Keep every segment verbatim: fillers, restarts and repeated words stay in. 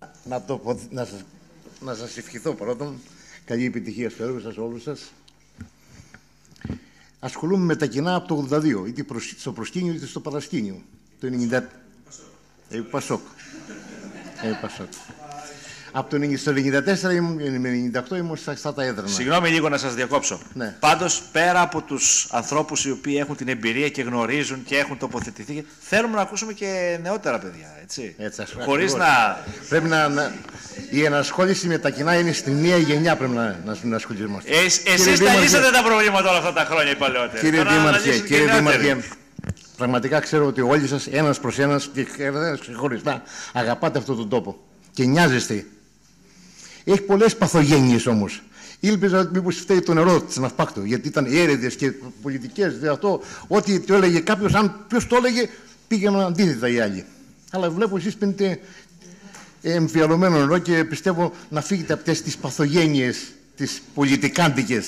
Να, το, να, σας, να σας ευχηθώ πρώτον. Καλή επιτυχία στο έργο σας, όλους σας. Ασχολούμαι με τα κοινά από το ογδόντα δύο, είτε στο προσκήνιο είτε στο παρασκήνιο. Το ενενήντα... Ε, Πασόκ. Ε, Πασόκ. Από το ενενήντα τέσσερα με ενενήντα οκτώ ήμουν στα, στα τα έδρανα. Συγγνώμη λίγο να σας διακόψω. Ναι. Πάντως, πέρα από τους ανθρώπους οι οποίοι έχουν την εμπειρία και γνωρίζουν και έχουν τοποθετηθεί, θέλουμε να ακούσουμε και νεότερα παιδιά, έτσι. έτσι Χωρίς να... Πρέπει να, να... Η ενασχόληση με τα κοινά είναι στην νέα γενιά, πρέπει να, να, να ασχοληθούμε. Ε, εσείς τα λύσατε τα προβλήματα όλα αυτά τα χρόνια οι παλαιότεροι. Κύριε Δήμαρχε, κύριε Δήμαρχε, πραγματικά ξέρω ότι όλοι σας ένας προς ένας και ξεχωριστά αγαπάτε αυτόν τον τόπο και νοιάζεστε. Έχει πολλές παθογένειες όμως. Ήλπιζα ότι μήπως φταίει το νερό της Ναυπάκτου, γιατί ήταν έρεδες και πολιτικές, δε αυτό, ό,τι το έλεγε κάποιος, αν ποιος το έλεγε, πήγαιναν αντίθετα οι άλλοι. Αλλά βλέπω εσείς πίνετε εμφιαλωμένο νερό και πιστεύω να φύγετε από αυτές τις παθογένειες, τις πολιτικάντικες.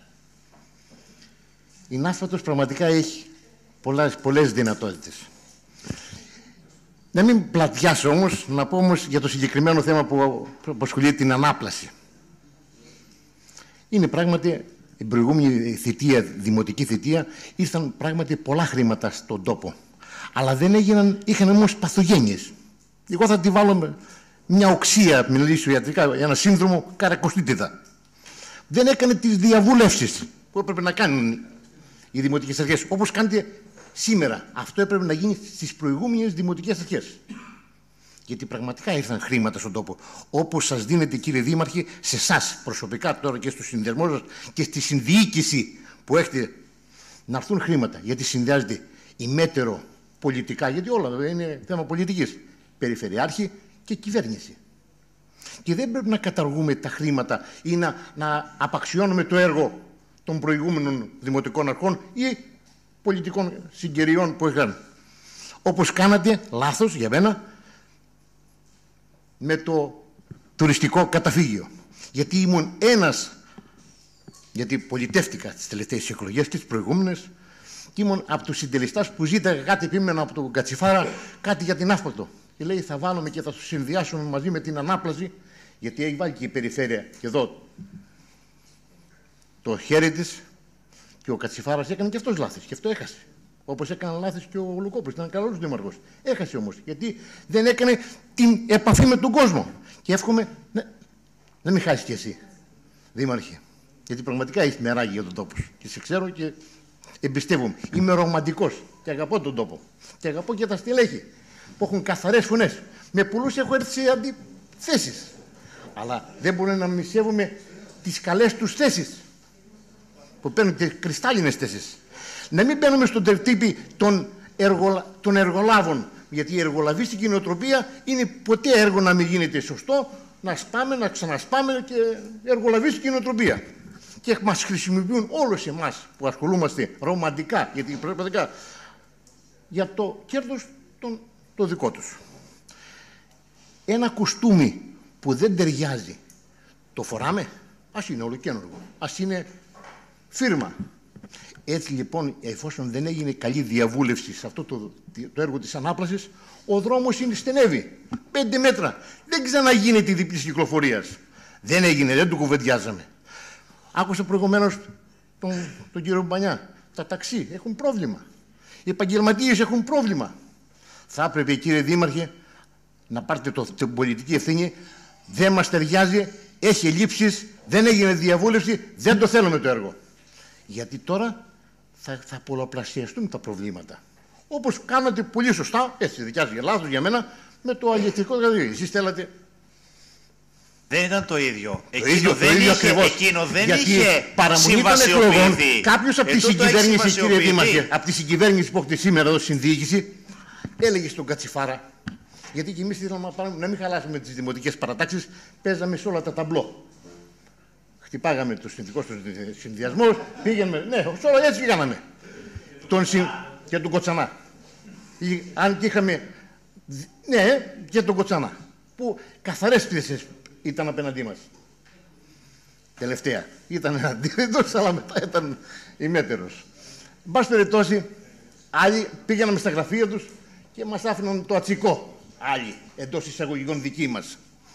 Η Ναύπακτος πραγματικά έχει πολλές, πολλές δυνατότητες. Να μην πλατιάσω όμως, να πω όμως για το συγκεκριμένο θέμα που απασχολεί την ανάπλαση. Είναι πράγματι, η προηγούμενη θητεία, δημοτική θητεία, ήρθαν πράγματι πολλά χρήματα στον τόπο. Αλλά δεν έγιναν, είχαν όμως παθογένειες. Εγώ θα τη βάλω μια οξία, μιλήσω ιατρικά, ένα σύνδρομο καρακοστίτιδα. Δεν έκανε τις διαβουλεύσεις που έπρεπε να κάνουν οι δημοτικές αρχές, όπως κάνετε σήμερα. Αυτό έπρεπε να γίνει στις προηγούμενες δημοτικές αρχές. Γιατί πραγματικά ήρθαν χρήματα στον τόπο. Όπως σας δίνετε, κύριε Δήμαρχε, σε εσάς προσωπικά τώρα και στο συνδυασμό σας και στη συνδιοίκηση που έχετε, να έρθουν χρήματα. Γιατί συνδυάζεται ημέτερο πολιτικά, γιατί όλα είναι θέμα πολιτικής, περιφερειάρχη και κυβέρνηση. Και δεν πρέπει να καταργούμε τα χρήματα ή να, να απαξιώνουμε το έργο των προηγούμενων δημοτικών αρχών ή πολιτικών συγκαιριών που είχαν. Όπως κάνατε λάθος για μένα με το τουριστικό καταφύγιο. Γιατί ήμουν ένας, γιατί πολιτεύτηκα τις τελευταίες εκλογές και τις προηγούμενες, και ήμουν από τους συντελεστάς που ζήταγα κάτι επίμενα από τον Κατσιφάρα, κάτι για την Ναύπακτο. Και λέει θα βάλουμε και θα το συνδυάσουμε μαζί με την ανάπλαση, γιατί έχει βάλει και η περιφέρεια και εδώ το χέρι της και ο Κατσιφάρας έκανε και αυτός λάθος και αυτό έχασε. Όπως έκανε λάθος και ο Λουκόπουλος, ήταν καλός δήμαρχος. Έχασε όμως, γιατί δεν έκανε την επαφή με τον κόσμο. Και εύχομαι να, να μην χάσει κι εσύ, Δήμαρχε. Γιατί πραγματικά έχει μεράκι για τον τόπο. Και σε ξέρω και εμπιστεύομαι. Είμαι ρομαντικός και αγαπώ τον τόπο. Και αγαπώ και τα στελέχη που έχουν καθαρές φωνές. Με πολλούς έχω έρθει σε αντιθέσεις. Αλλά δεν μπορούμε να μισεύουμε τις καλές τους θέσεις. Που παίρνουν και κρυστάλλινες θέσεις. Να μην μπαίνουμε στον τερτύπη των, εργολα... των εργολάβων. Γιατί η εργολαβίστικη νοοτροπία είναι ποτέ έργο να μην γίνεται σωστό, να σπάμε, να ξανασπάμε και εργολαβίστικη νοοτροπία. Και μας χρησιμοποιούν όλους εμάς που ασχολούμαστε ρομαντικά, γιατί πραγματικά για το κέρδος των, το δικό τους. Ένα κουστούμι που δεν ταιριάζει, το φοράμε, ας είναι ολοκαίνουργο, ας είναι φίρμα. Έτσι λοιπόν, εφόσον δεν έγινε καλή διαβούλευση σε αυτό το, το έργο της ανάπλασης, ο δρόμος είναι στενεύει. Πέντε μέτρα. Δεν ξαναγίνεται η διπλής κυκλοφορίας. Δεν έγινε, δεν το κουβεντιάζαμε. Άκουσα προηγουμένως τον, τον κύριο Μπανιά. Τα ταξί έχουν πρόβλημα. Οι επαγγελματίες έχουν πρόβλημα. Θα έπρεπε, κύριε Δήμαρχε, να πάρετε το, την πολιτική ευθύνη. Δεν μας ταιριάζει, έχει ελλείψεις, δεν έγινε διαβούλευση, δεν το θέλουμε το έργο. Γιατί τώρα θα, θα πολλαπλασιαστούν τα προβλήματα. Όπως κάνατε πολύ σωστά, έτσι δικιά σας λάθος για μένα, με το αλληλευτικό γραφείο. Εσείς θέλατε. Δεν ήταν το ίδιο. Το Εκείνο ίδιο, δεν το ίδιο είχε, ακριβώς. εκείνο δεν Γιατί είχε παραμονή των εκλογών, κάποιος από τη συγκυβέρνηση, κύριε Δήμαρχε, από τη συγκυβέρνηση που έχετε σήμερα εδώ στην διοίκηση, έλεγε στον Κατσιφάρα, γιατί και εμείς ήθελαμε να μην χαλάσουμε τις δημοτικές παρατάξεις, παίζαμε σε όλα τα ταμπλό. Χτυπάγαμε το συνδικό συνδυασμό, πήγαμε, ναι, όλα έτσι πήγαμε. Τον συ... και τον Κοτσανά. Αν και είχαμε, ναι, και τον Κοτσανά, που καθαρές πίεσες ήταν απέναντί μας. Τελευταία. Ήταν αντίθετος, αλλά μετά ήταν ημέτερος. Εν πάση περιπτώσει, άλλοι πήγαμε στα γραφεία τους και μας άφηναν το ατσικό. Άλλοι, εντός εισαγωγικών δικοί μας.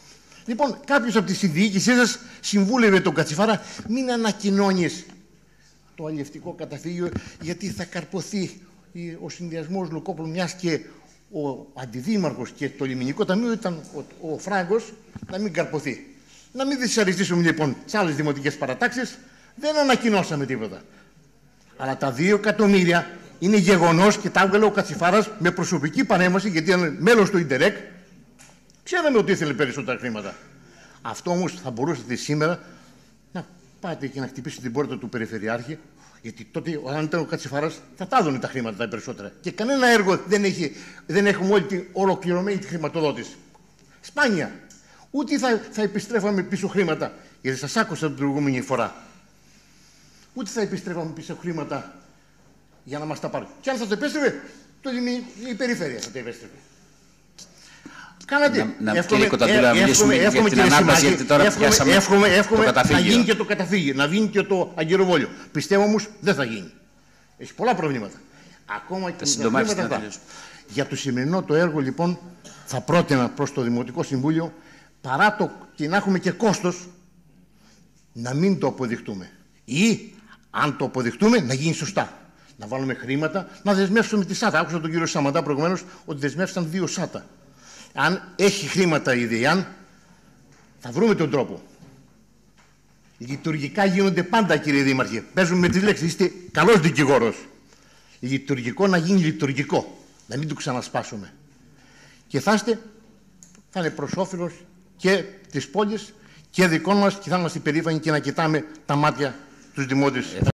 Λοιπόν, κάποιος από τη συνδιοίκησή σας συμβούλευε τον Κατσιφάρα, μην ανακοινώνεις το αλλιευτικό καταφύγιο, γιατί θα καρποθεί ο συνδυασμός Λουκόπουλου, μιας και ο αντιδήμαρχος και το λιμενικό ταμείο ήταν ο, ο Φράγκος, να μην καρποθεί. Να μην δυσαρεστήσουμε λοιπόν τις άλλες δημοτικές παρατάξεις, δεν ανακοινώσαμε τίποτα. Αλλά τα δύο εκατομμύρια είναι γεγονός και τα έβγαλε ο Κατσιφάρας με προσωπική παρέμβαση, γιατί ήταν μέλος του Ιντερεκ. Ξέραμε ότι ήθελε περισσότερα χρήματα. Αυτό όμως θα μπορούσατε σήμερα να πάτε και να χτυπήσετε την πόρτα του Περιφερειάρχη, γιατί τότε, αν ήταν ο Κατσιφάρας, θα τα έδωνε τα χρήματα τα περισσότερα. Και κανένα έργο δεν, έχει, δεν έχουμε όλη την ολοκληρωμένη τη χρηματοδότηση. Σπάνια. Ούτε θα, θα επιστρέφαμε πίσω χρήματα, γιατί σας άκουσα την προηγούμενη φορά. Ούτε θα επιστρέφαμε πίσω χρήματα για να μας τα πάρουν. Και αν θα το επέστρεφε, τότε η περιφέρεια θα το επέστρεφε. Κάνατε. Να, να, κύριε Κοταντούλα, να μιλήσουμε για την ανάπτυξη, γιατί τώρα εύχομαι, πιάσαμε εύχομαι, εύχομαι το καταφύγιο. Να γίνει και το καταφύγιο, να γίνει και το αγκυροβόλιο. Πιστεύω όμως δεν θα γίνει. Έχει πολλά προβλήματα. Ακόμα και τα προβλήματα αυτά. Για το σημερινό το έργο, λοιπόν, θα πρότεινα προς το Δημοτικό Συμβούλιο, παρά το και να έχουμε και κόστος, να μην το αποδειχτούμε. Ή, αν το αποδειχτούμε, να γίνει σωστά. Να βάλουμε χρήματα, να δεσμεύσουμε τη ΣΑΤΑ. Άκουσα τον κύριο Σαμαντά προηγουμένως ότι δεσμεύσαν δύο ΣΑΤΑ. Αν έχει χρήματα η ΔΕΙΑΝ, θα βρούμε τον τρόπο. Λειτουργικά γίνονται πάντα, κύριε Δήμαρχε. Παίζουμε με τις λέξεις. Είστε καλός δικηγόρος. Λειτουργικό να γίνει λειτουργικό. Να μην το ξανασπάσουμε. Και θα, είστε, θα είναι προς όφελος και της πόλης και δικών μας, και θα είμαστε περήφανοι και να κοιτάμε τα μάτια τους δημότες.